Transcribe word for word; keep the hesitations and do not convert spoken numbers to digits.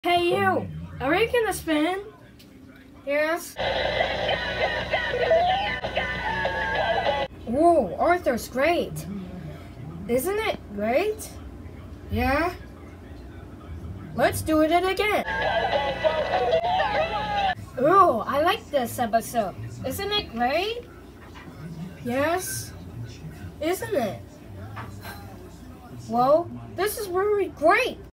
Hey you! Are we gonna spin? Yes? Whoa, Arthur's great! Isn't it great? Yeah? Let's do it again! Ooh, I like this episode. Isn't it great? Yes? Isn't it? Well, this is really great!